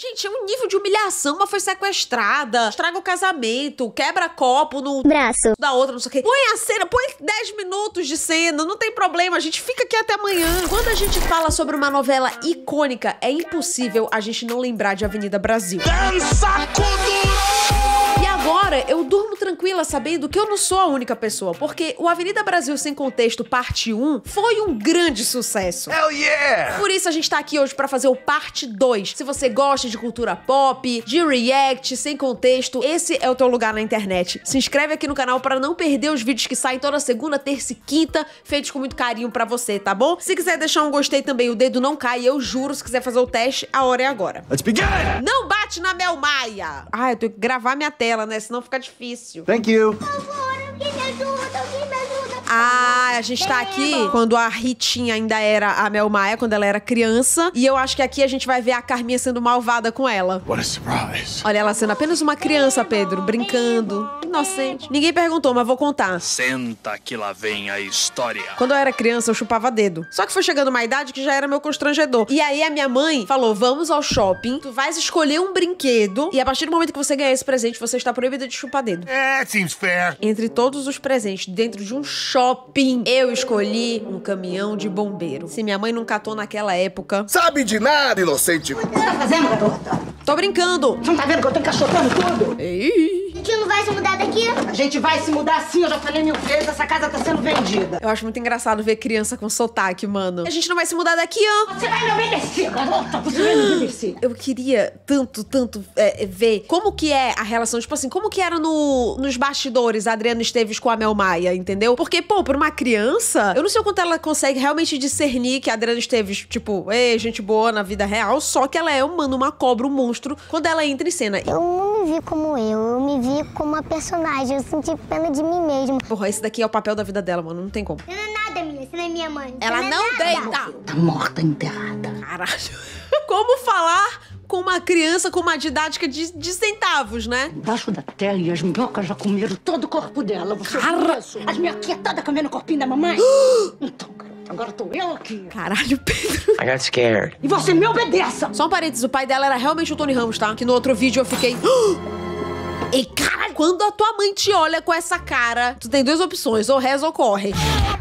Gente, é um nível de humilhação. Uma foi sequestrada, estraga o casamento, quebra copo no braço da outra, não sei o quê. Põe a cena, põe 10 minutos de cena, não tem problema, a gente fica aqui até amanhã. Quando a gente fala sobre uma novela icônica, é impossível a gente não lembrar de Avenida Brasil. Dança com E agora, eu durmo tranquila sabendo que eu não sou a única pessoa, porque o Avenida Brasil Sem Contexto Parte 1 foi um grande sucesso. Hell yeah! Por isso a gente tá aqui hoje pra fazer o Parte 2. Se você gosta de cultura pop, de react, sem contexto, esse é o teu lugar na internet. Se inscreve aqui no canal pra não perder os vídeos que saem toda segunda, terça e quinta, feitos com muito carinho pra você, tá bom? Se quiser deixar um gostei também, o dedo não cai, eu juro, se quiser fazer o teste, a hora é agora. Let's begin! Não bate na Mel Maia! Ah, eu tenho que gravar minha tela, né? Senão fica difícil. Thank you! Por favor, alguém me ajuda, alguém me ajuda. Ah, a gente tá aqui quando a Ritinha ainda era a Mel Maia, quando ela era criança. E eu acho que aqui a gente vai ver a Carminha sendo malvada com ela. What a surprise! Olha ela sendo apenas uma criança, Pedro, brincando, inocente. Ninguém perguntou, mas vou contar. Senta que lá vem a história. Quando eu era criança, eu chupava dedo. Só que foi chegando uma idade que já era meu constrangedor. E aí a minha mãe falou, vamos ao shopping, tu vais escolher um brinquedo e a partir do momento que você ganhar esse presente, você está proibida de chupar dedo. That seems fair. Entre todos os presentes dentro de um shopping, eu escolhi um caminhão de bombeiro. Se minha mãe não catou naquela época... Sabe de nada, inocente! O que você tá fazendo, garota? Tô brincando. Você não tá vendo que eu tô encaixotando tudo? Ei. A gente não vai se mudar daqui? A gente vai se mudar sim, eu já falei 1000 vezes, essa casa tá sendo vendida. Eu acho muito engraçado ver criança com sotaque, mano. A gente não vai se mudar daqui, ó. Você vai me obedecer, garota, você vai me obedecer. Eu queria tanto ver como que é a relação, tipo assim, como que era nos bastidores a Adriana Esteves com a Mel Maia, entendeu? Porque, pô, pra uma criança, eu não sei o quanto ela consegue realmente discernir que a Adriana Esteves, tipo, gente boa na vida real, só que ela é, mano, uma cobra, um monstro, quando ela entra em cena. Eu não me vi como eu me vi como uma personagem. Eu senti pena de mim mesma. Porra, esse daqui é o papel da vida dela, mano, não tem como. Você não é nada, menina. Você não é minha mãe. Ela Você não é nada. deita! Tá morta, enterrada. Caralho. Como falar com uma criança com uma didática de centavos, né? Embaixo da terra e as minhocas já comeram todo o corpo dela. Você Cara. viu isso? As minhoquinhas todas comendo o corpinho da mamãe. Então, garota, agora tô eu aqui. Caralho, Pedro. I got scared. E você me obedeça. Só um parênteses, o pai dela era realmente o Tony Ramos, tá? Que no outro vídeo eu fiquei... E caralho, quando a tua mãe te olha com essa cara, tu tem duas opções, ou reza ou corre.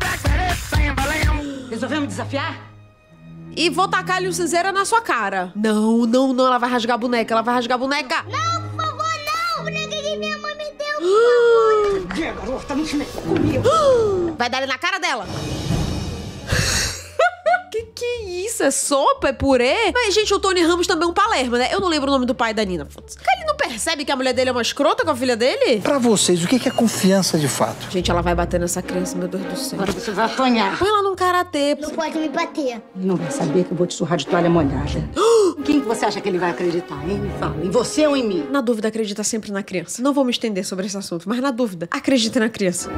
Resolveu me desafiar? E vou tacar-lhe o cinzeira na sua cara. Não, ela vai rasgar a boneca, Não, por favor, não. O boneco que minha mãe me deu. Cadê, garota? Não se meta comigo. Vai dar ele na cara dela. Que é isso? É sopa? É purê? Mas, gente, o Tony Ramos também é um Palermo, né? Eu não lembro o nome do pai da Nina. Ele não percebe que a mulher dele é uma escrota com a filha dele? Pra vocês, o que é confiança de fato? Gente, ela vai bater nessa criança, meu Deus do céu. Agora você vai apanhar. Põe ela num karatê. Não pode me bater. Ele não vai saber que eu vou te surrar de toalha molhada. Quem que você acha que ele vai acreditar, hein? Me fala, em você ou em mim? Na dúvida, acredita sempre na criança. Não vou me estender sobre esse assunto, mas na dúvida, acredita na criança.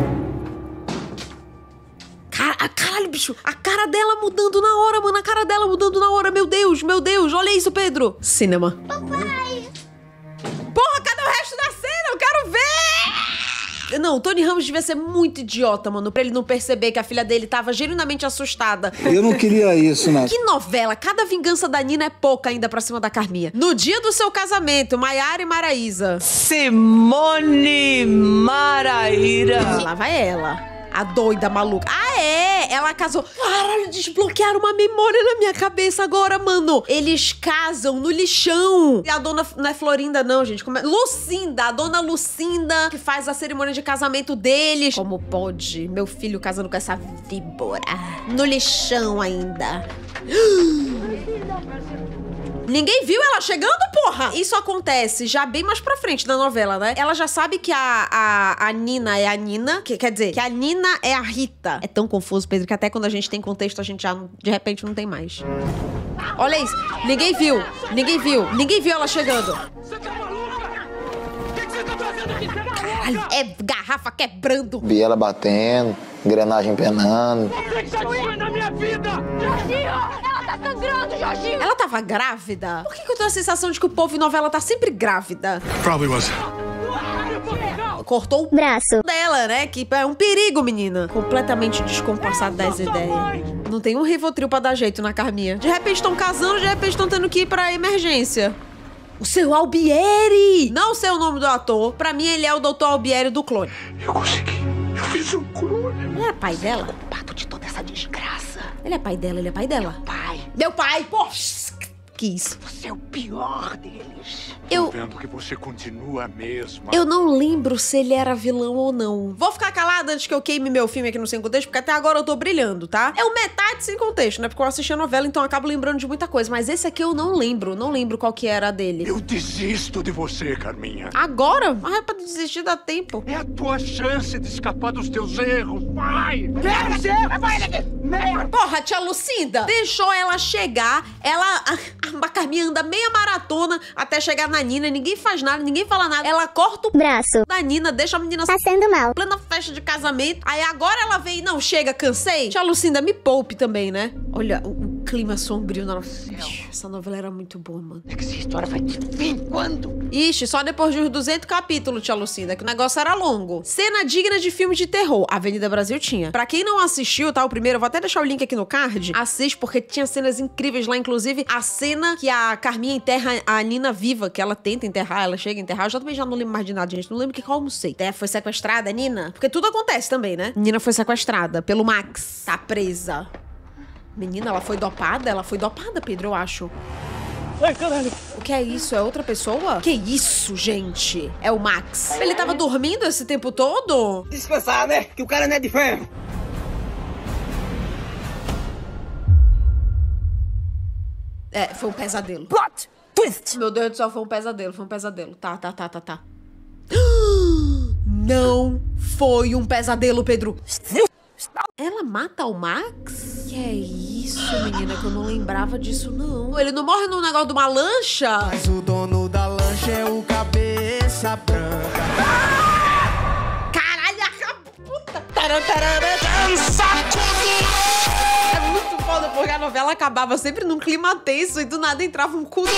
Caralho, bicho. A cara dela mudando na hora, mano. A cara dela mudando na hora. Meu Deus. Olha isso, Pedro. Cinema. Papai. Porra, cadê o resto da cena? Eu quero ver! Não, o Tony Ramos devia ser muito idiota, mano, pra ele não perceber que a filha dele tava genuinamente assustada. Eu não queria isso, né? Que novela! Cada vingança da Nina é pouca ainda pra cima da Carminha. No dia do seu casamento, Maiara e Maraísa. Simone Maraíra. Lá vai ela. A doida maluca. Ah, é? Ela casou. Caralho, desbloquearam uma memória na minha cabeça agora, mano. Eles casam no lixão. E a dona... Não é Florinda, não, gente. Como é? Lucinda. A dona Lucinda, que faz a cerimônia de casamento deles. Como pode? Meu filho casando com essa víbora. No lixão ainda. Ninguém viu ela chegando, porra! Isso acontece já bem mais pra frente da novela, né? Ela já sabe que a Nina é a Nina, quer dizer, que a Nina é a Rita. É tão confuso, Pedro, que até quando a gente tem contexto, a gente já, de repente, não tem mais. Olha isso. Ninguém viu ela chegando. Caralho, é garrafa quebrando. Vi ela batendo, engrenagem penando. Ela tava grávida? Por que eu tenho a sensação de que o povo em novela tá sempre grávida? Probably was. Cortou o Braço. dela, né? Que é um perigo, menina. Completamente descompassado das ideias. Não tem um Rivotril pra dar jeito na Carminha. De repente estão casando, de repente estão tendo que ir pra emergência. O seu Albieri! Não sei o nome do ator. Pra mim, ele é o Dr. Albieri do Clone. Eu consegui. Eu fiz um clone. Ele é pai dela? Culpado de toda essa desgraça. Ele é pai dela, ele é pai dela. Pai, Meu pai, pô! Que isso? você é o pior deles. Eu... Vendo que você continua a mesma. Eu não lembro se ele era vilão ou não. Vou ficar calada antes que eu queime meu filme aqui no Sem Contexto, porque até agora eu tô brilhando, tá? É o metade Sem Contexto, né? Porque eu assisti a novela, então eu acabo lembrando de muita coisa. Mas esse aqui eu não lembro. Não lembro qual que era a dele. Eu desisto de você, Carminha. Agora? Mas é pra desistir dá tempo. É a tua chance de escapar dos teus erros. Vai! Porra, tia Lucinda, deixou ela chegar, a Carminha anda meia maratona até chegar na Nina, ninguém faz nada, ninguém fala nada, ela corta o Braço. da Nina, deixa a menina Passando mal. plena festa de casamento, aí agora ela vem, não, chega, cansei. Tia Lucinda, me poupe também, né? Olha, o clima sombrio na novela. Essa novela era muito boa, mano. É que essa história vai ter fim quando? Ixi, só depois de uns 200 capítulos, tia Lucinda, que o negócio era longo. Cena digna de filme de terror. Avenida Brasil tinha. Pra quem não assistiu, tá, o primeiro, eu vou até deixar o link aqui no card. Assiste, porque tinha cenas incríveis lá, inclusive a cena que a Carminha enterra a Nina viva, que ela tenta enterrar, ela chega a enterrar. Eu já também já não lembro mais de nada, gente. Não lembro que eu almocei. Foi sequestrada, Nina? Porque tudo acontece também, né? Nina foi sequestrada pelo Max. Tá presa. Menina, ela foi dopada? Ela foi dopada, Pedro, eu acho. Ai, caralho. O que é isso? É outra pessoa? Que isso, gente? É o Max. Ele tava dormindo esse tempo todo? Descansar, né? Que o cara não é de ferro. É, foi um pesadelo. Plot twist. Meu Deus do céu, foi um pesadelo, foi um pesadelo. Tá. Não foi um pesadelo, Pedro. Ela mata o Max? Que é isso, menina, que eu não lembrava disso, não. Ele não morre no negócio de uma lancha? Mas o dono da lancha é o cabeça branca. Caralho, a puta. É muito foda, porque a novela acabava sempre num clima tenso e do nada entrava um cu.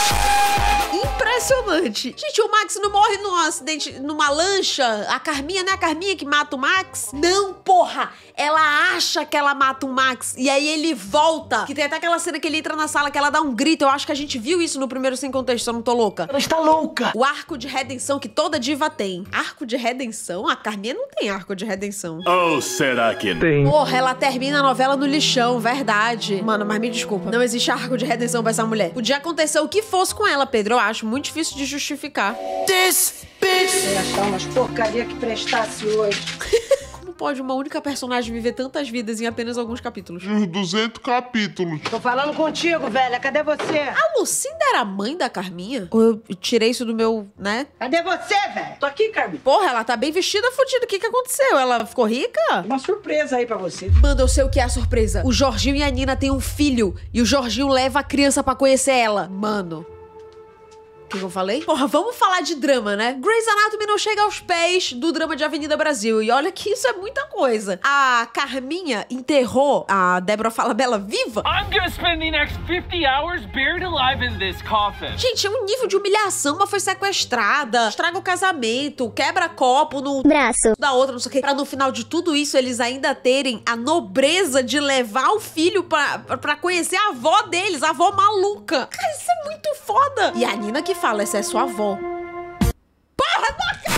Impressionante. Gente, o Max não morre num acidente, numa lancha? A Carminha, não é a Carminha que mata o Max? Não, porra! Ela acha que ela mata o Max e aí ele volta. Que tem até aquela cena que ele entra na sala que ela dá um grito. Eu acho que a gente viu isso no primeiro Sem Contexto, se eu não tô louca. Ela está louca. O arco de redenção que toda diva tem. Arco de redenção? A Carminha não tem arco de redenção. Ou será que não? Porra, ela termina a novela no lixão, verdade. Mano, mas me desculpa. Não existe arco de redenção pra essa mulher. Podia acontecer o que fosse com ela, Pedro. Eu acho muito difícil de justificar. This bitch. Ia achar umas porcaria que prestasse hoje. Como pode uma única personagem viver tantas vidas em apenas alguns capítulos? 200 capítulos. Tô falando contigo, velha. Cadê você? A Lucinda era a mãe da Carminha? Ou eu tirei isso do meu, né? Cadê você, velho? Tô aqui, Carminha. Porra, ela tá bem vestida, fodida. O que aconteceu? Ela ficou rica? Uma surpresa aí pra você. Manda, eu sei o que é a surpresa. O Jorginho e a Nina têm um filho. E o Jorginho leva a criança pra conhecer ela. Mano... O que eu falei? Porra, vamos falar de drama, né? Grey's Anatomy não chega aos pés do drama de Avenida Brasil. E olha que isso é muita coisa. A Carminha enterrou a Débora Falabella viva. I'm gonna spend the next 50 hours buried alive in this coffin. Gente, é um nível de humilhação. Uma foi sequestrada, estraga o casamento, quebra copo no Braço. da outra, não sei o quê. Pra no final de tudo isso, eles ainda terem a nobreza de levar o filho pra conhecer a avó deles, a avó maluca. Cara, isso é muito foda. E a Nina que fala, essa é sua avó. Porra,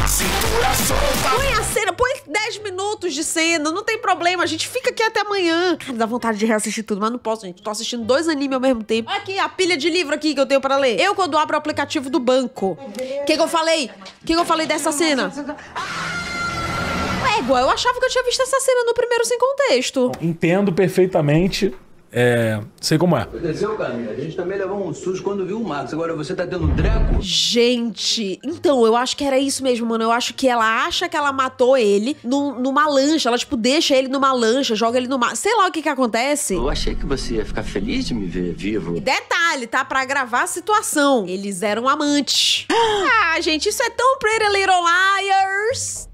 põe a cena, põe 10 minutos de cena, não tem problema, a gente fica aqui até amanhã. Cara, dá vontade de reassistir tudo, mas não posso, gente. Tô assistindo 2 animes ao mesmo tempo. Olha aqui, a pilha de livro aqui que eu tenho pra ler. Eu, quando abro o aplicativo do banco. O que eu falei? O que eu falei dessa cena? Égua, eu achava que eu tinha visto essa cena no primeiro Sem Contexto. Entendo perfeitamente. Sei como é. Aconteceu, Carminha. A gente também levou um susto quando viu o Max. Agora você tá tendo treco? Gente, então, eu acho que era isso mesmo, mano. Eu acho que ela acha que ela matou ele numa lancha. Ela, tipo, deixa ele numa lancha, joga ele no mar. Sei lá o que acontece. Eu achei que você ia ficar feliz de me ver vivo. E detalhe, tá? Pra gravar a situação. Eles eram amantes. Ah, gente, isso é tão Pretty Little Liars.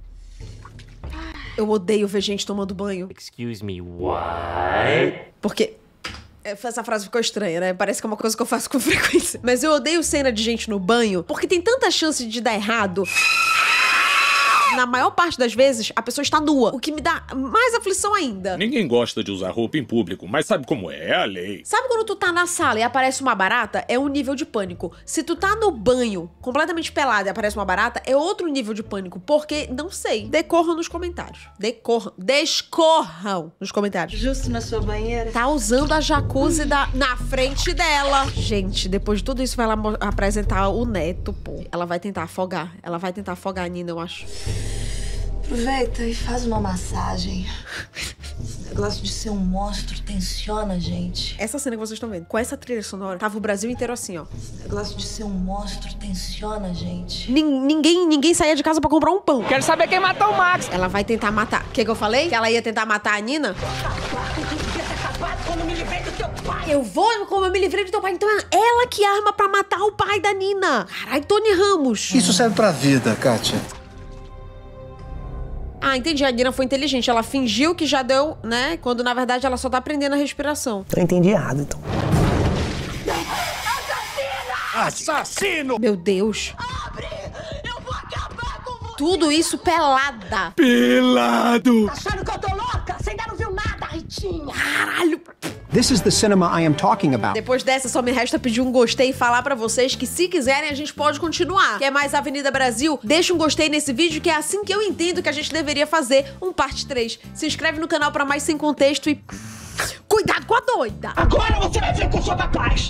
Eu odeio ver gente tomando banho. Excuse me, what? Porque... essa frase ficou estranha, né? Parece que é uma coisa que eu faço com frequência. Mas eu odeio cena de gente no banho, porque tem tanta chance de dar errado. Na maior parte das vezes, a pessoa está nua, o que me dá mais aflição ainda. Ninguém gosta de usar roupa em público, mas sabe como é? É a lei. Sabe quando tu tá na sala e aparece uma barata? É um nível de pânico. Se tu tá no banho, completamente pelado e aparece uma barata, é outro nível de pânico, porque, não sei. Decorram nos comentários. Descorram nos comentários. Justo na sua banheira. Tá usando a jacuzzi na frente dela. Gente, depois de tudo isso, vai lá apresentar o neto, pô. Ela vai tentar afogar. Ela vai tentar afogar a Nina, eu acho. Aproveita e faz uma massagem. Esse negócio de ser um monstro tensiona a gente. Essa cena que vocês estão vendo, com essa trilha sonora, tava o Brasil inteiro assim, ó. Esse negócio de ser um monstro tensiona a gente. Ninguém saía de casa pra comprar um pão. Quero saber quem matou o Max. Ela vai tentar matar. O que eu falei? Que ela ia tentar matar a Nina? Eu vou como eu me livrei do teu pai. Então é ela que arma pra matar o pai da Nina. Caralho, Tony Ramos. Isso serve pra vida, Kátia. Ah, entendi. A Nina foi inteligente. Ela fingiu que já deu, né? Quando, na verdade, ela só tá aprendendo a respiração. Eu entendi errado, então. Assassino! Meu Deus. Abre! Eu vou acabar com você! Tudo isso pelada. Pelado! Tá achando que eu tô louca? Você ainda não viu nada, Ritinha! Caralho. This is the cinema I am talking about. Depois dessa, só me resta pedir um gostei e falar pra vocês que, se quiserem, a gente pode continuar. Quer mais Avenida Brasil? Deixa um gostei nesse vídeo, que é assim que eu entendo que a gente deveria fazer um parte 3. Se inscreve no canal pra mais Sem Contexto e... cuidado com a doida! Agora você vai ver que eu sou capaz!